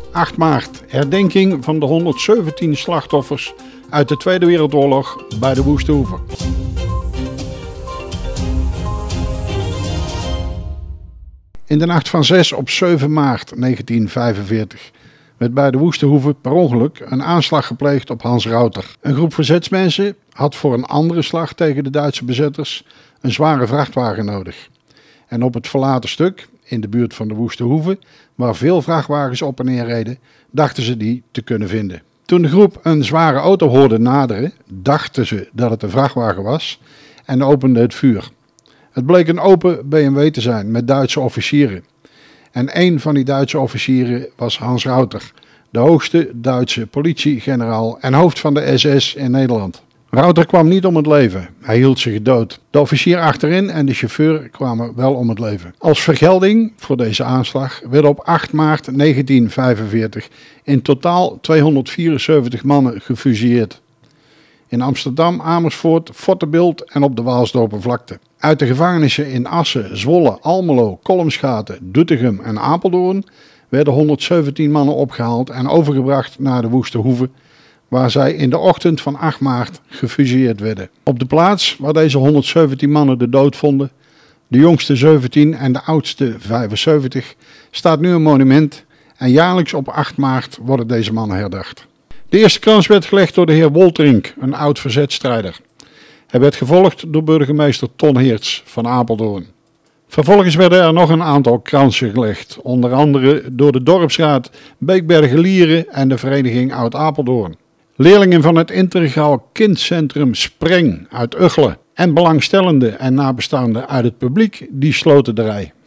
8 maart, herdenking van de 117 slachtoffers uit de Tweede Wereldoorlog bij de Woeste Hoeve. In de nacht van 6 op 7 maart 1945 werd bij de Woeste Hoeve per ongeluk een aanslag gepleegd op Hans Rauter. Een groep verzetsmensen had voor een andere slag tegen de Duitse bezetters een zware vrachtwagen nodig. En op het verlaten stuk, in de buurt van de Woeste Hoeve, waar veel vrachtwagens op en neer reden, dachten ze die te kunnen vinden. Toen de groep een zware auto hoorde naderen, dachten ze dat het een vrachtwagen was en openden het vuur. Het bleek een open BMW te zijn met Duitse officieren. En een van die Duitse officieren was Hans Rauter, de hoogste Duitse politiegeneraal en hoofd van de SS in Nederland. Rauter kwam niet om het leven, hij hield zich dood. De officier achterin en de chauffeur kwamen wel om het leven. Als vergelding voor deze aanslag werden op 8 maart 1945 in totaal 274 mannen gefusilleerd. In Amsterdam, Amersfoort, Fottebilt en op de Waalsdorpervlakte. Uit de gevangenissen in Assen, Zwolle, Almelo, Kolmsgaten, Doetinchem en Apeldoorn werden 117 mannen opgehaald en overgebracht naar de Woeste Hoeve, waar zij in de ochtend van 8 maart gefusilleerd werden. Op de plaats waar deze 117 mannen de dood vonden, de jongste 17 en de oudste 75, staat nu een monument en jaarlijks op 8 maart worden deze mannen herdacht. De eerste krans werd gelegd door de heer Wolterink, een oud verzetstrijder. Hij werd gevolgd door burgemeester Ton Heerts van Apeldoorn. Vervolgens werden er nog een aantal kransen gelegd, onder andere door de dorpsraad Beekbergen-Lieren en de vereniging Oud-Apeldoorn. Leerlingen van het integraal kindcentrum Spreng uit Uggelen en belangstellenden en nabestaanden uit het publiek die sloten de rij.